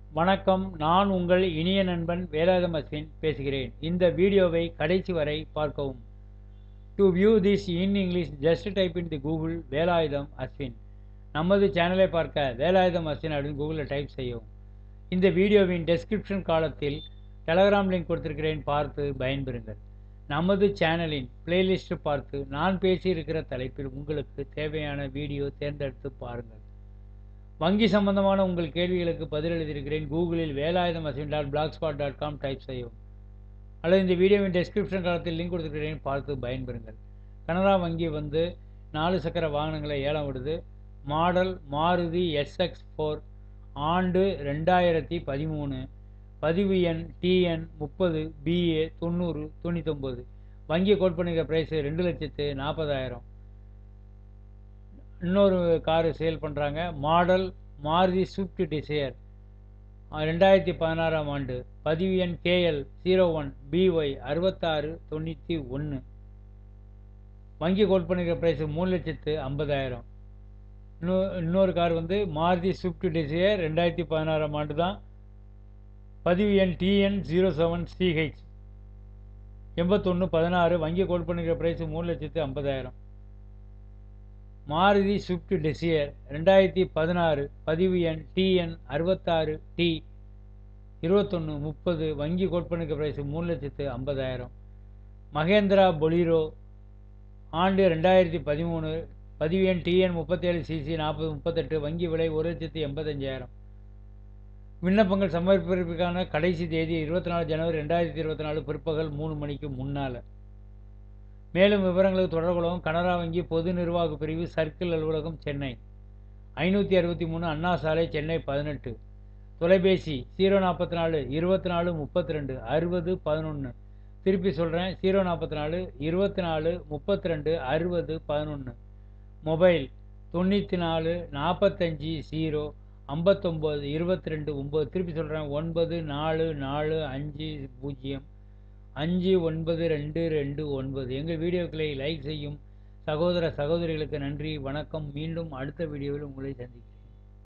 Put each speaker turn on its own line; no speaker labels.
வணக்கம், நான் உங்கள் இனிய நண்பன் வேலாயுதம் அஸ்வின் பேசுகிறேன். இந்த வீடியோவை கடைசி வரை பார்க்கவும். To view this in English just type in the Google Velayutham Ashwin. நமது சேனலை பார்க்க வேலாயுதம் அஸ்வின் அப்படின்னு கூகுளில் டைப் செய்யவும். இந்த வீடியோவின் டெஸ்கிரிப்ஷன் காலத்தில் டெலகிராம் லிங்க் கொடுத்திருக்கிறேன், பார்த்து பயன்பெறுங்கள். நமது சேனலின் பிளேலிஸ்ட் பார்த்து நான் பேசியிருக்கிற தலைப்பில் உங்களுக்கு தேவையான வீடியோ தேர்ந்தெடுத்து பாருங்கள். வங்கி சம்பந்தமான உங்கள் கேள்விகளுக்கு பதில் எழுதியிருக்கிறேன். கூகுளில் வேலாயுதம் அஸ்வின் blogspot.com டைப் செய்யவும், அல்லது இந்த வீடியோவின் டெஸ்கிரிப்ஷன் காலத்தில் லிங்க் கொடுத்துருக்கிறேன், பார்த்து பயன்பெறுங்கள். கனரா வங்கி 4 சக்கர வாகனங்களை ஏலம் விடுது. மாடல் மாருதி SX4, ஆண்டு 2013, பதிவு எண் TN 30 BA 90 99. வங்கி கோட் பண்ணிக்கிற ப்ரைஸு 2,40,000. இன்னொரு காரு சேல் பண்ணுறாங்க. மாடல் மாருதி ஸ்விஃப்ட் டிசையர், 2016 ஆண்டு, பதிவு எண் KL 01 BY 6691. வங்கி கோட் பண்ணிக்கிற ப்ரைஸு 3,50,000. இன்னொரு கார் மாருதி ஸ்விஃப்ட் டிசையர் 2016 ஆண்டு தான், பதிவு எண் TN 07 CH 8116. வங்கி கோட் பண்ணிக்கிற ப்ரைஸு 3,50,000. மாருதி ஸ்விஃப்ட் டிசையர் 2016, பதிவு எண் TN 66 T 2130. வங்கி கோட் பண்ணிக்கிற ப்ரைஸு 3,50,000. மஹேந்திரா பொலிரோ, ஆண்டு 2013, பதிவு எண் TN 37 CC 4038. வங்கி விலை 1,85,000. விண்ணப்பங்கள் சமர்ப்பிப்பதற்கான கடைசி தேதி 24 ஜனவரி 2024 பிற்பகல் 3 மணிக்கு முன்னால். மேலும் விவரங்களுக்கு தொடர்பு கொள்ளவும். கனரா வங்கி பொது நிர்வாக பிரிவு, சர்க்கிள் அலுவலகம், சென்னை 563 அண்ணா சாலை, சென்னை 18. தொலைபேசி 044 24 32 60 11. திருப்பி சொல்கிறேன், 044 24 32 60 11. மொபைல் 94 45 0 59 22 9. திருப்பி சொல்கிறேன், 9445 592229. எங்கள் வீடியோக்களை லைக் செய்யும் சகோதர சகோதரிகளுக்கு நன்றி, வணக்கம். மீண்டும் அடுத்த வீடியோவில் உங்களை சந்திக்கிறேன்.